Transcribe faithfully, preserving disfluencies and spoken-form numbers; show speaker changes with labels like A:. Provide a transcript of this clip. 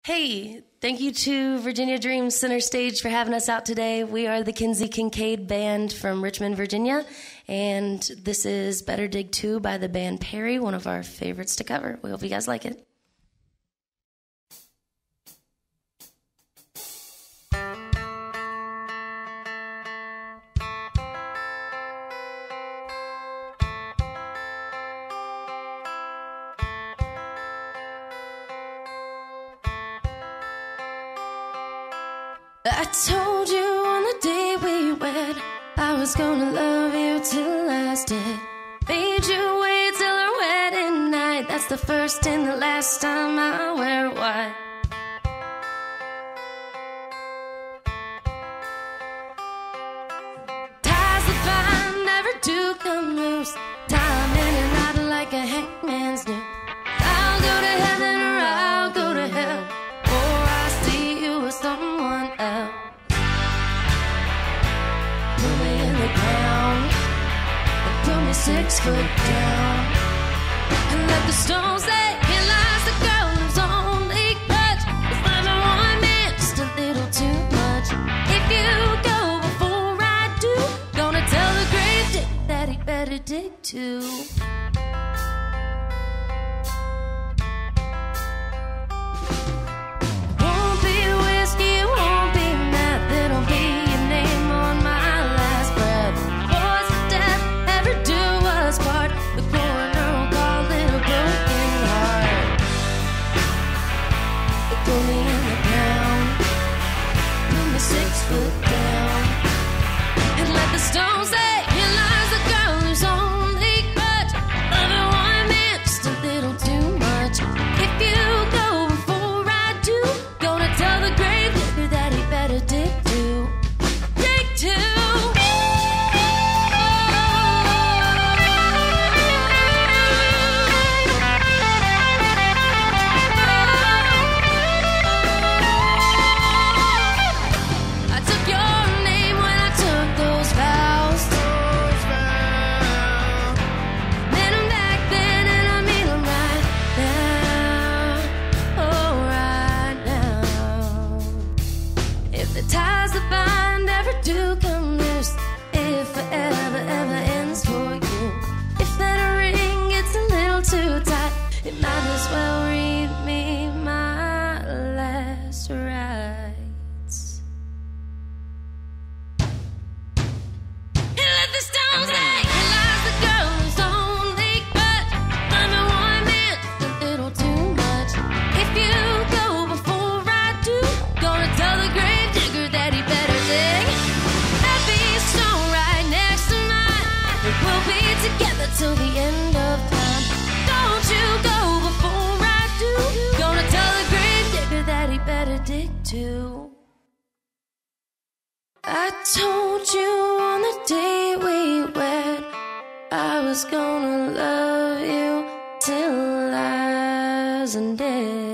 A: Hey, thank you to Virginia Dreams Center Stage for having us out today. We are the Kenzie Kincaid band from Richmond, Virginia, and this is Better Dig two by the band Perry, one of our favorites to cover. We hope you guys like it. I told you on the day we wed I was gonna love you till the last day. Made you wait till our wedding night. That's the first and the last time I wear white. Ties that bind never do come loose. Time in and out like a hangman's noose. I'll go to heaven or I'll go to hell, or I see you with someone else. Put me in the ground and put me six foot down, and let the stones say, here lies the girl who's only grudge. It's loving one man just a little too much. If you go before I do, gonna tell the grave digger that he better dig too. It might as well read me my last rites. And let the stones say, here lies the girl who's only but loving one man just a little too much. If you go before I do, gonna tell the grave digger that he better dig. Every stone right next to mine, we'll be together till the end of time. Don't you go before I do, gonna tell the grave digger that he better dig too. I told you on the day we wed I was gonna love you till I was dead.